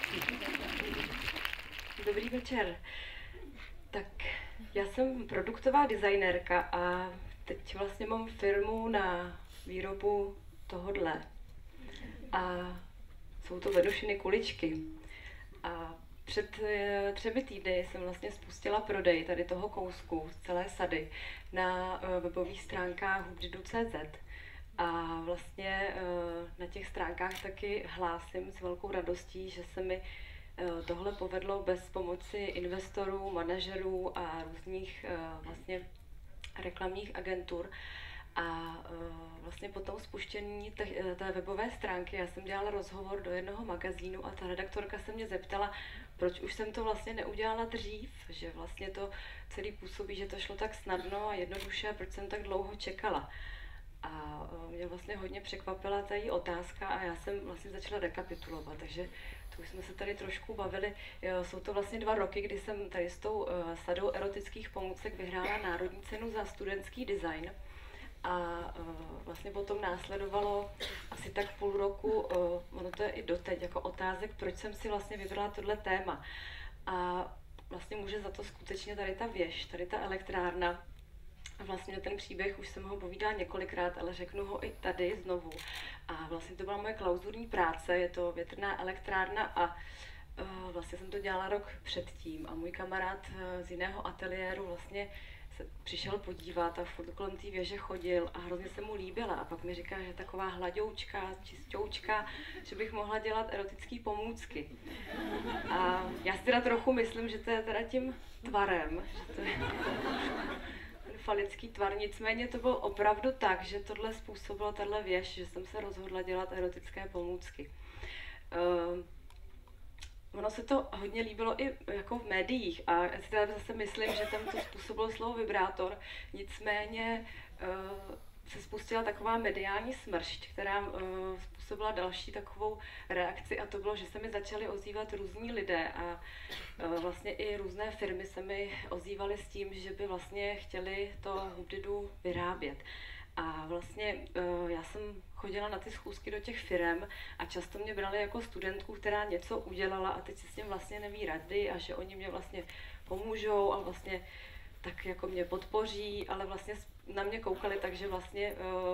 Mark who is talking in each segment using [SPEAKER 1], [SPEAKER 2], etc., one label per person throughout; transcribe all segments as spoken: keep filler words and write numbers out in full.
[SPEAKER 1] Dobrý večer. Tak já jsem produktová designérka a teď vlastně mám firmu na výrobu tohodle. A jsou to Venušiny kuličky. A před třemi týdny jsem vlastně spustila prodej tady toho kousku z celé sady na webových stránkách hubdidu tečka cé zet. A vlastně na těch stránkách taky hlásím s velkou radostí, že se mi tohle povedlo bez pomoci investorů, manažerů a různých vlastně reklamních agentur. A vlastně po tom spuštění té, té webové stránky já jsem dělala rozhovor do jednoho magazínu a ta redaktorka se mě zeptala, proč už jsem to vlastně neudělala dřív, že vlastně to celý působí, že to šlo tak snadno a jednoduše, a proč jsem tak dlouho čekala. A mě vlastně hodně překvapila ta její otázka a já jsem vlastně začala rekapitulovat, takže to už jsme se tady trošku bavili. Jsou to vlastně dva roky, kdy jsem tady s tou sadou erotických pomůcek vyhrála národní cenu za studentský design. A vlastně potom následovalo asi tak půl roku, ono to je i doteď, jako otázek, proč jsem si vlastně vybrala tohle téma. A vlastně může za to skutečně tady ta věž, tady ta elektrárna. A vlastně ten příběh už jsem ho povídala několikrát, ale řeknu ho i tady znovu. A vlastně to byla moje klauzurní práce, je to větrná elektrárna a uh, vlastně jsem to dělala rok předtím. A můj kamarád uh, z jiného ateliéru vlastně se přišel podívat a furt kolem té věže chodil a hrozně se mu líbila. A pak mi říká, že taková hladoučka, čistoučka, že bych mohla dělat erotické pomůcky. A já si teda trochu myslím, že to je teda tím tvarem, že to je falický tvar, nicméně to bylo opravdu tak, že tohle způsobilo tahle věž, že jsem se rozhodla dělat erotické pomůcky. Uh, ono se to hodně líbilo i jako v médiích a já si teda zase myslím, že tam to způsobilo slovo vibrátor, nicméně uh, se spustila taková mediální smršť, která uh, způsobila další takovou reakci a to bylo, že se mi začaly ozývat různí lidé a uh, vlastně i různé firmy se mi ozývaly s tím, že by vlastně chtěli to hubdidu vyrábět. A vlastně uh, já jsem chodila na ty schůzky do těch firem a často mě brali jako studentku, která něco udělala a teď si s tím vlastně neví rady a že oni mě vlastně pomůžou a vlastně tak jako mě podpoří, ale vlastně na mě koukali tak, že vlastně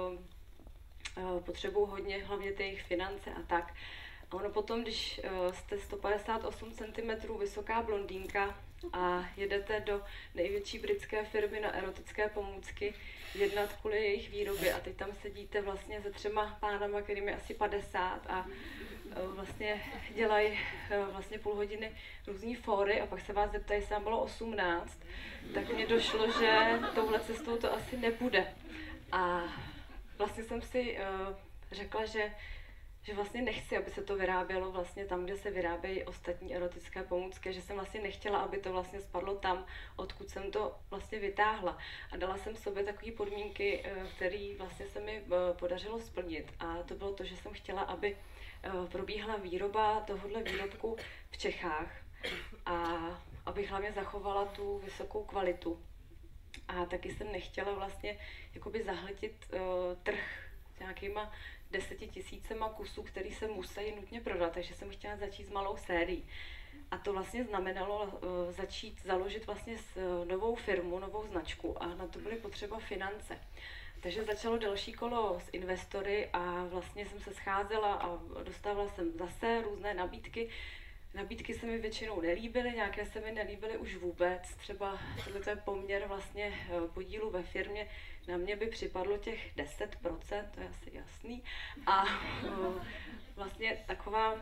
[SPEAKER 1] uh, uh, potřebují hodně, hlavně ty jejich finance a tak. A ono potom, když uh, jste sto padesát osm centimetrů vysoká blondýnka a jedete do největší britské firmy na erotické pomůcky jednat kvůli jejich výrobě a teď tam sedíte vlastně se třema pánama, kterým je asi padesát a uh, vlastně dělají uh, vlastně půl hodiny různý fóry a pak se vás zeptají, jestli vám bylo osmnáct, tak mně došlo, že touhle cestou to asi nebude. A vlastně jsem si uh, řekla, že že vlastně nechci, aby se to vyrábělo vlastně tam, kde se vyrábějí ostatní erotické pomůcky, že jsem vlastně nechtěla, aby to vlastně spadlo tam, odkud jsem to vlastně vytáhla. A dala jsem sobě takové podmínky, které vlastně se mi podařilo splnit. A to bylo to, že jsem chtěla, aby probíhala výroba tohohle výrobku v Čechách a abych hlavně zachovala tu vysokou kvalitu. A taky jsem nechtěla vlastně jakoby zahltit uh, trh s nějakýma deseti tisícema kusů, který se musí nutně prodat, takže jsem chtěla začít s malou sérií. A to vlastně znamenalo uh, začít založit vlastně s, uh, novou firmu, novou značku a na to byly potřeba finance. Takže začalo další kolo s investory a vlastně jsem se scházela a dostávala jsem zase různé nabídky. Nabídky se mi většinou nelíbily, nějaké se mi nelíbily už vůbec. Třeba tohle je poměr vlastně podílu ve firmě. Na mě by připadlo těch deset procent, to je asi jasný. A vlastně taková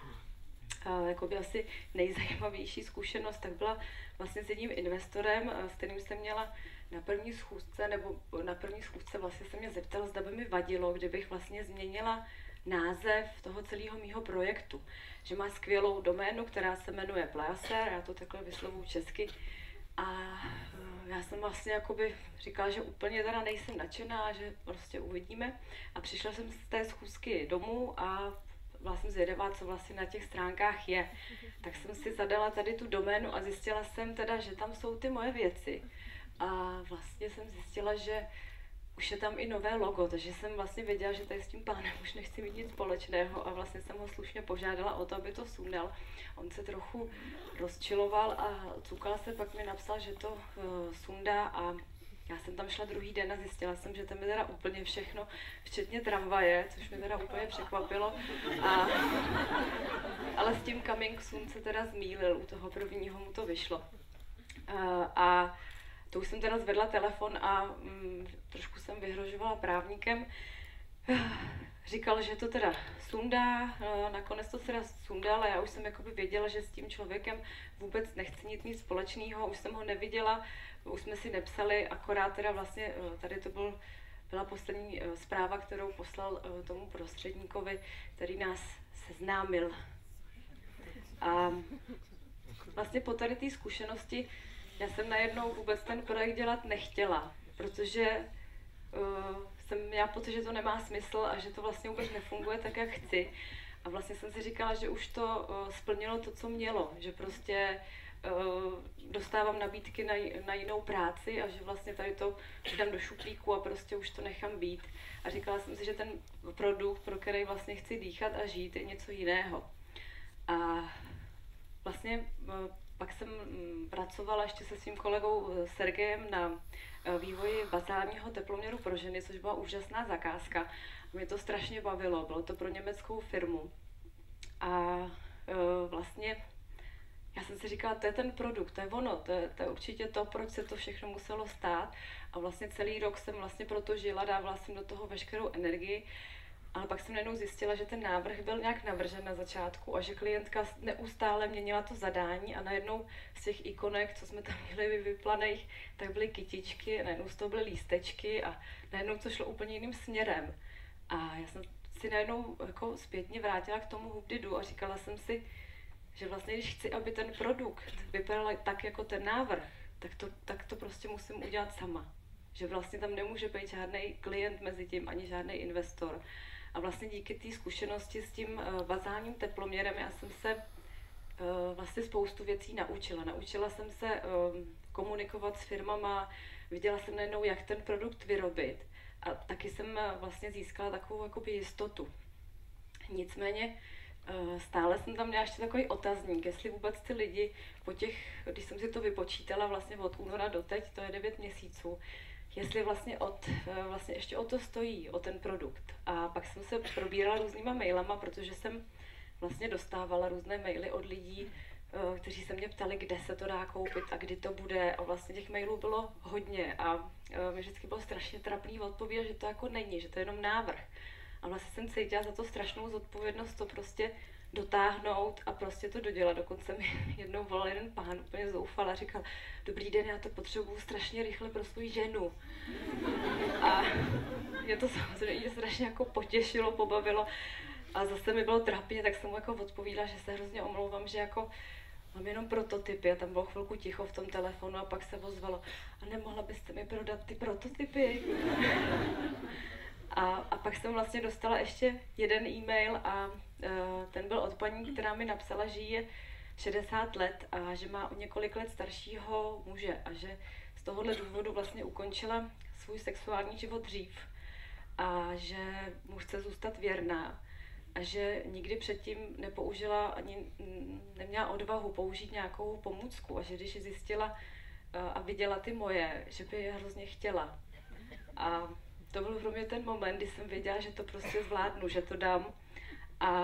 [SPEAKER 1] jakoby asi nejzajímavější zkušenost tak byla vlastně s jedním investorem, s kterým jsem měla na první schůzce, nebo na první schůzce vlastně se mě zeptal, zda by mi vadilo, kdybych vlastně změnila název toho celého mýho projektu. Že má skvělou doménu, která se jmenuje Pleaser, já to takhle vyslovuju česky. A já jsem vlastně jakoby říkala, že úplně teda nejsem nadšená, že prostě uvidíme. A přišla jsem z té schůzky domů a vlastně zvědavá, co vlastně na těch stránkách je. Tak jsem si zadala tady tu doménu a zjistila jsem teda, že tam jsou ty moje věci. A vlastně jsem zjistila, že už je tam i nové logo, takže jsem vlastně věděla, že tady s tím pánem už nechci mít nic společného a vlastně jsem ho slušně požádala o to, aby to sundal. On se trochu rozčiloval a cukal se, pak mi napsal, že to uh, sundá a já jsem tam šla druhý den a zjistila jsem, že tam je teda úplně všechno, včetně tramvaje, což mě teda úplně překvapilo. A, ale s tím coming soon se teda zmýlil, u toho prvního mu to vyšlo. A, a to už jsem teda zvedla telefon a mm, trošku jsem vyhrožovala právníkem. Říkal, že to teda sundá, nakonec to teda sundal a já už jsem jakoby věděla, že s tím člověkem vůbec nechci nic mít společného, už jsem ho neviděla, už jsme si nepsali, akorát teda vlastně tady to byl, byla poslední zpráva, kterou poslal tomu prostředníkovi, který nás seznámil. A vlastně po tady té zkušenosti já jsem najednou vůbec ten projekt dělat nechtěla, protože uh, jsem měla pocit, že to nemá smysl a že to vlastně vůbec nefunguje tak, jak chci. A vlastně jsem si říkala, že už to uh, splnilo to, co mělo, že prostě uh, dostávám nabídky na, na jinou práci a že vlastně tady to dám do šuplíku a prostě už to nechám být. A říkala jsem si, že ten produkt, pro který vlastně chci dýchat a žít, je něco jiného. A vlastně uh, pak jsem pracovala ještě se svým kolegou Sergejem na vývoji bazálního teploměru pro ženy, což byla úžasná zakázka. Mě to strašně bavilo, bylo to pro německou firmu. A vlastně já jsem si říkala, to je ten produkt, to je ono, to je, to je určitě to, proč se to všechno muselo stát. A vlastně celý rok jsem vlastně proto žila, dávala jsem do toho veškerou energii. Ale pak jsem najednou zjistila, že ten návrh byl nějak navržen na začátku a že klientka neustále měnila to zadání a najednou z těch ikonek, co jsme tam měli vyplaných, tak byly kytičky, najednou z toho byly lístečky a najednou to šlo úplně jiným směrem. A já jsem si najednou jako zpětně vrátila k tomu hubdidu a říkala jsem si, že vlastně když chci, aby ten produkt vypadal tak jako ten návrh, tak to, tak to prostě musím udělat sama. Že vlastně tam nemůže být žádný klient mezi tím, ani žádný investor. A vlastně díky té zkušenosti s tím uh, bazálním teploměrem já jsem se uh, vlastně spoustu věcí naučila. Naučila jsem se uh, komunikovat s firmama, viděla jsem najednou, jak ten produkt vyrobit a taky jsem uh, vlastně získala takovou jakoby jistotu. Nicméně uh, stále jsem tam měla ještě takový otazník, jestli vůbec ty lidi po těch, když jsem si to vypočítala vlastně od února do teď, to je devět měsíců, jestli vlastně, od, vlastně ještě o to stojí, o ten produkt. A pak jsem se probírala různýma mailama, protože jsem vlastně dostávala různé maily od lidí, kteří se mě ptali, kde se to dá koupit a kdy to bude. A vlastně těch mailů bylo hodně a mi vždycky bylo strašně trapný odpovědět, že to jako není, že to je jenom návrh. A vlastně jsem cítila za to strašnou zodpovědnost to prostě dotáhnout a prostě to dodělat. Dokonce mi jednou volal jeden pán úplně zoufal a říkal, dobrý den, já to potřebuju strašně rychle pro svou ženu. A mě to samozřejmě strašně jako potěšilo, pobavilo a zase mi bylo trapně, tak jsem mu jako odpovídala, že se hrozně omlouvám, že jako mám jenom prototypy a tam bylo chvilku ticho v tom telefonu a pak se ozvalo, a nemohla byste mi prodat ty prototypy? A, a pak jsem vlastně dostala ještě jeden e-mail a uh, ten byl od paní, která mi napsala, že jí je šedesát let a že má o několik let staršího muže a že z tohohle důvodu vlastně ukončila svůj sexuální život dřív a že mu chce zůstat věrná a že nikdy předtím nepoužila ani neměla odvahu použít nějakou pomůcku a že když zjistila uh, a viděla ty moje, že by je hrozně chtěla. A to byl pro mě ten moment, kdy jsem věděla, že to prostě zvládnu, že to dám. A,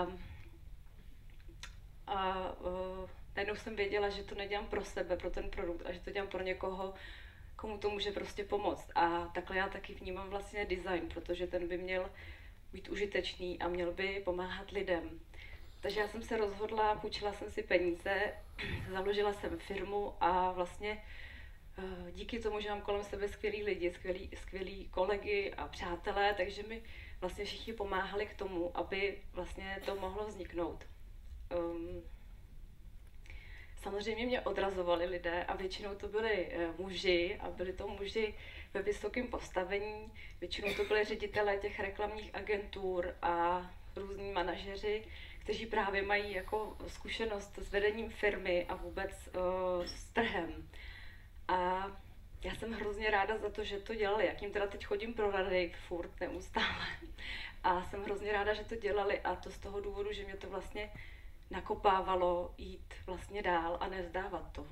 [SPEAKER 1] a uh, najednou jsem věděla, že to nedělám pro sebe, pro ten produkt, a že to dělám pro někoho, komu to může prostě pomoct. A takhle já taky vnímám vlastně design, protože ten by měl být užitečný a měl by pomáhat lidem. Takže já jsem se rozhodla, půjčila jsem si peníze, založila jsem firmu a vlastně díky tomu, že mám kolem sebe skvělý lidi, skvělý, skvělý kolegy a přátelé, takže mi vlastně všichni pomáhali k tomu, aby vlastně to mohlo vzniknout. Um, samozřejmě mě odrazovali lidé a většinou to byli uh, muži a byli to muži ve vysokém postavení, většinou to byli ředitelé těch reklamních agentur a různí manažeři, kteří právě mají jako zkušenost s vedením firmy a vůbec uh, s trhem. A já jsem hrozně ráda za to, že to dělali. Jak jim teda teď chodím pro rady furt neustále. A jsem hrozně ráda, že to dělali a to z toho důvodu, že mě to vlastně nakopávalo jít vlastně dál a nevzdávat to.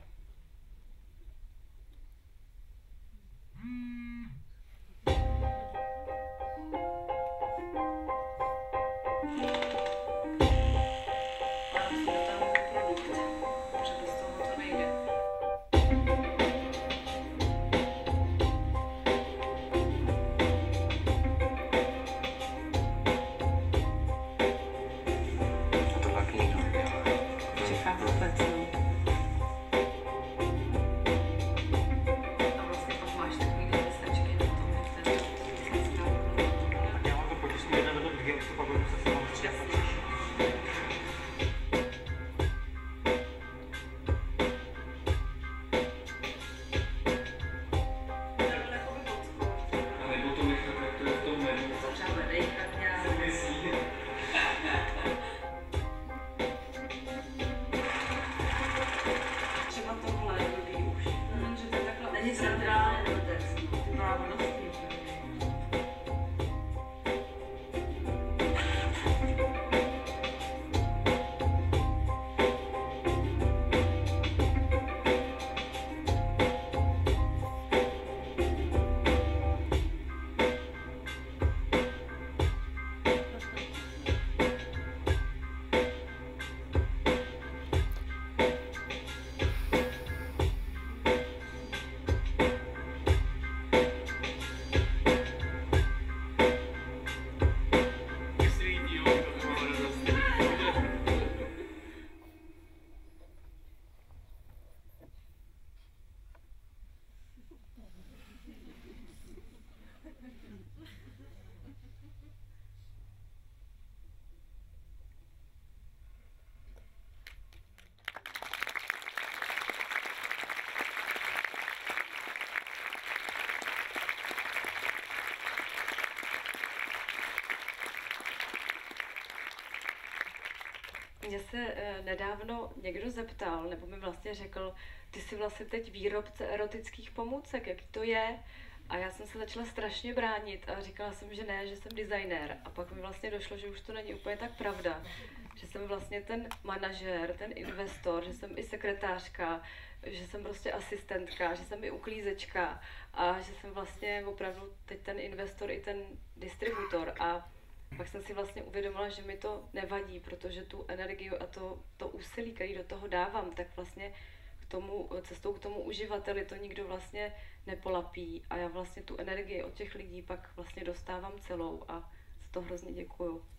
[SPEAKER 1] Mě se e, nedávno někdo zeptal, nebo mi vlastně řekl, ty jsi vlastně teď výrobce erotických pomůcek, jak to je? A já jsem se začala strašně bránit a říkala jsem, že ne, že jsem designér. A pak mi vlastně došlo, že už to není úplně tak pravda. Že jsem vlastně ten manažer, ten investor, že jsem i sekretářka, že jsem prostě asistentka, že jsem i uklízečka a že jsem vlastně opravdu teď ten investor i ten distributor. A pak jsem si vlastně uvědomila, že mi to nevadí, protože tu energii a to, to úsilí, který do toho dávám, tak vlastně k tomu, cestou k tomu uživateli to nikdo vlastně nepolapí a já vlastně tu energii od těch lidí pak vlastně dostávám celou a za to hrozně děkuju.